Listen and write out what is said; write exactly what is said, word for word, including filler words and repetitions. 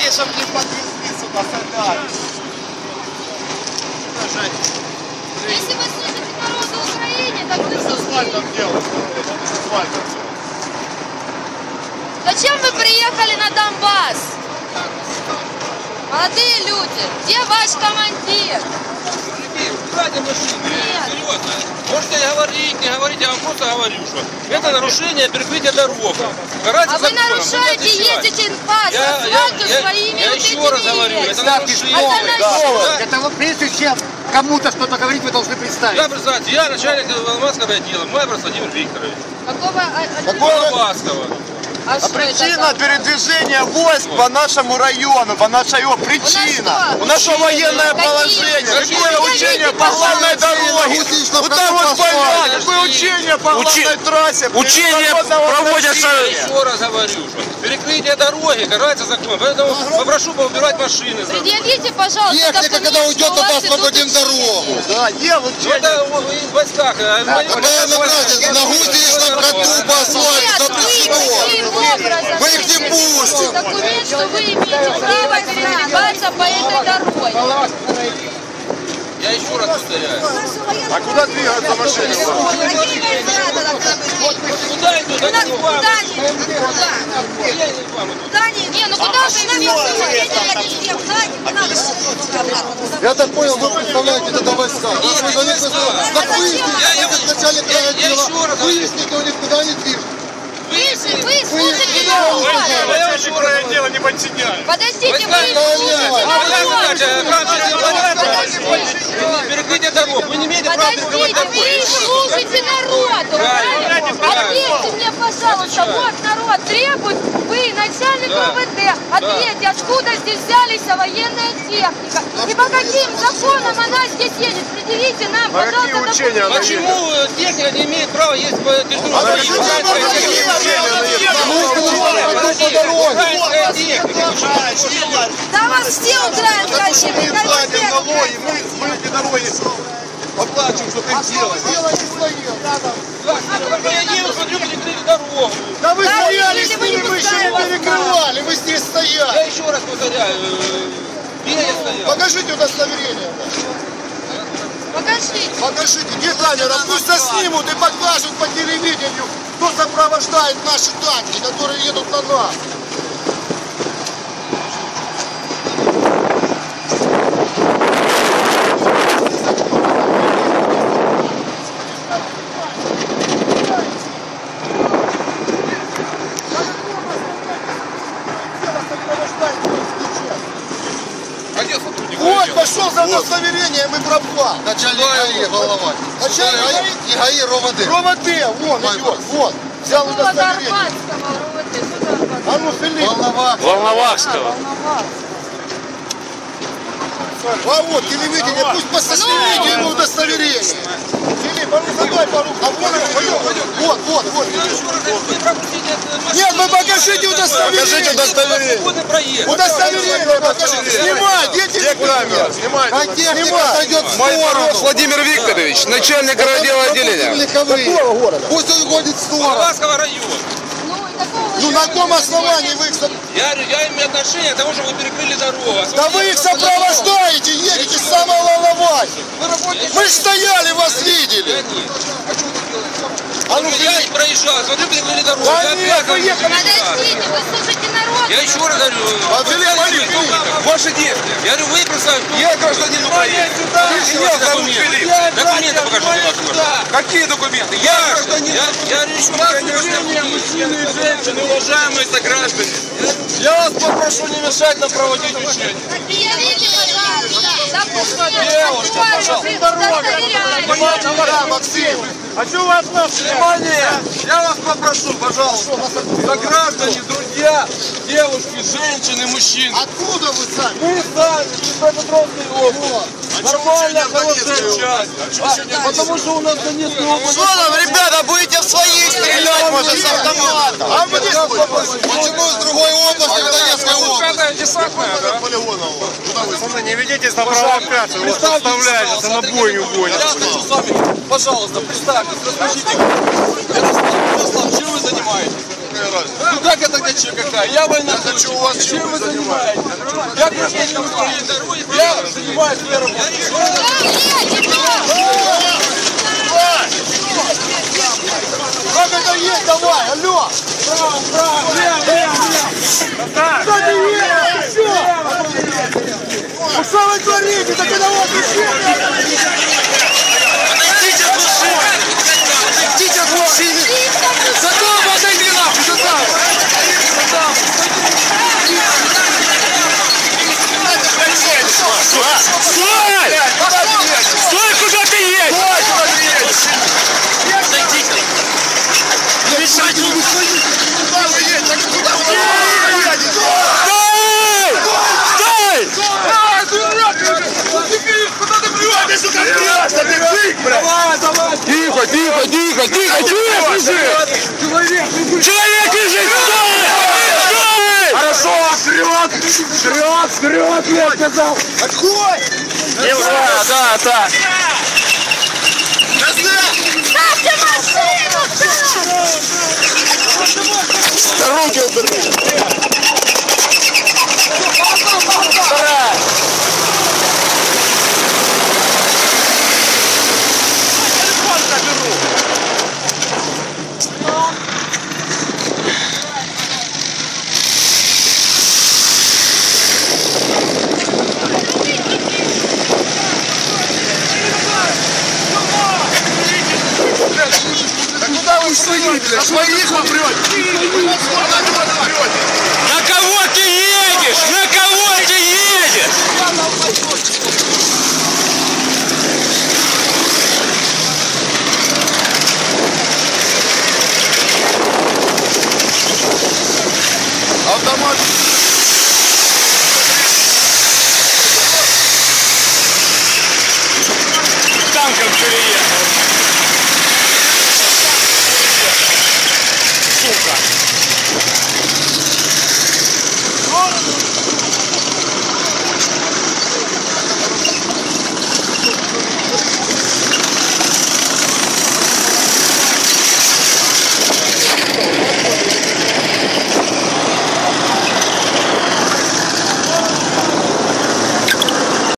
Смотри, чтоб не подвезли сюда солдаты. Если вы служите народу Украине, так вы С асфальтом делать. С асфальтом. Зачем вы приехали на Донбасс? Молодые люди, где ваш командир? Убирайте машины. Серьезно. Можете говорить, не говорить, я вам просто говорю, что это нарушение перекрытия дорог. А вы нарушаете, ездите по асфальту своими Я вот еще этими раз говорю, это ездите. нарушение. Это Это вот прежде чем кому-то что-то говорить, вы должны представить. Я, представьте, я начальник Волноваского отдела, мой Владимир Викторович. Какого? а- Волноваского. А А что причина это? передвижения войск по нашему району, по нашей его причина. что? У нас что, военное Какие? положение? Какие? Какое Покажите, учение по пожалуйста. главной дороге? Вот так вот понятно, какое учение по главной трассе? Учения проводятся. Я еще раз говорю, что перекрытие дороги карается закон. Поэтому попрошу поубирать машины. Предъявите, пожалуйста, Техника, когда документ, уйдет, что у тогда вас идут освободим учения. дорогу. Да, е, вот Ну, это в войсках. На гусеничном ходу по асфальту Нет, вы каким образом Мы их не пустим. документ, что вы имеете право передвигаться по этой дороге. Я еще раз повторяю. А куда двигаться машины? Куда идут? Куда Они не вам. не? Куда? Я не вам. Куда не? Не, ну куда вы Я так понял, вы представляете это войска. Вы за них вызываете. Так выясните, как начальник отдела, выясните у них, куда они движутся. Вы, вы служите народу. Я еще раз дело не подчиняю. Подождите, вы Войска- служите народу. Перекрытие дорог. Вы не имеете права перекрывать Подождите, дорогу. вы служите народу. Ответьте мне, пожалуйста, вот народ требует, вы, начальник Да. МВД, ответьте, откуда здесь взялись военная техника? И по каким законам она здесь едет? Предъявите нам, пожалуйста, документы. Почему техника не имеет права ездить по территории? Украинская техника. Да вас все украинские Мы платим налоги, мы, мы эти дороги оплачиваем, чтобы их делать. Я еду, смотрю, перекрыли дорогу. Да вы Да, стояли или с вы не ними, мы еще пускали не вас перекрывали, мы здесь стояли. Я еще раз повторяю. Где я стоял? Покажите удостоверение. Покажите. Покажите, где камера, пусть заснимут и покажут по телевидению, кто сопровождает наши танки, которые едут на нас. А где сотрудник? Вот, пошел за удостоверением и пропал. Начальник ГАИ, голова. Начальник ГАИ? И ГАИ РОВД. Роводе, вон идет, вот. Взял Какого удостоверение. Арбатского, РОВД? Что за Арбатский? А ну, Филипп. Волновахского. А вот, телевидение, пусть посмотрите ему удостоверение. Филипп, а ну задай пару. А вон он, пойдем, пойдем. Вот, вот, вот. Нет, вы покажите удостоверение. Покажите удостоверение. Свободный проезд. Удостоверение покажите. Снимай, где телевидение? Снимай. Снимай. Пойдет в сторону. Владимир Викторович, начальник райотдела отделения. Какого города? Пусть он уходит в сторону. Волноваского района. Ну, и такого Ну на каком основании вы их соп- Я, я имею отношение к тому, что вы перекрыли дорогу. Да вы их сопровождаете, едете с самого Волновахи. Мы ж стояли, вас видели. А ну, Я проезжал, смотрю, перекрыли дорогу. Да Я нет, опять вы ехали. Подождите, вы служите народу. Я еще раз говорю. А Филипп, смотри, Ваши действия. Я говорю, вы представьте. Я гражданин Украины. Документы. Документы покажите. Какие документы? Я гражданин. Я говорю, еще раз. Мужчины и женщины, уважаемые сограждане. я вас попрошу не мешать нам проводить учения. Предъявите, пожалуйста, документы. Девушка, пожалуйста. Да, Максим. А что у вас нас? Внимание! Я вас попрошу, пожалуйста. Сограждане, друзья, девушки, женщины, мужчины. Откуда вы сами? Мы сами, Днепропетровской области. Нормально, хорошая часть. А, потому что у нас Донецкая область. Что там, ребята, будете в своих стрелять, может, с автомата? А мы не слышим. Почему из другой области в Донецкой области? Десантная, да? Пацаны, не ведитесь на провокацию, вас оставляете, на бойню гонят. Я хочу с вами, пожалуйста, представьтесь, расскажите. Ярослав, чем вы занимаетесь? Ну как это чем какая? Я военнослужащий. Чем вы занимаетесь? Я занимаюсь своей работой. Как это есть? Давай, алло! Право, право, лево, лево, лево! Что ты едешь? Что? Что вы творите? Так это вот решение! Отойдите от машины! Отойдите от машины! За дом отойди нахуй! За дом! Стой! Стой, куда ты едешь? Стой, куда ты едешь? Отойдите! Мешать не выходите! Куда вы едете? Куда вы едете? Стой! Стой! А, ты урод! Куда ты плюешь? Сука, плюешь! Да ты вык, блядь! Давай, давай! Тихо, тихо, тихо, тихо, тихо, лежит! Человек, лежит! Человек лежит! Стой! Стой! Хорошо, вперед! Вперед, вперед, я сказал! Отходь! Да, да, да. Ставьте машину! Руки убери! Да куда вы стоите? На своих вы прете!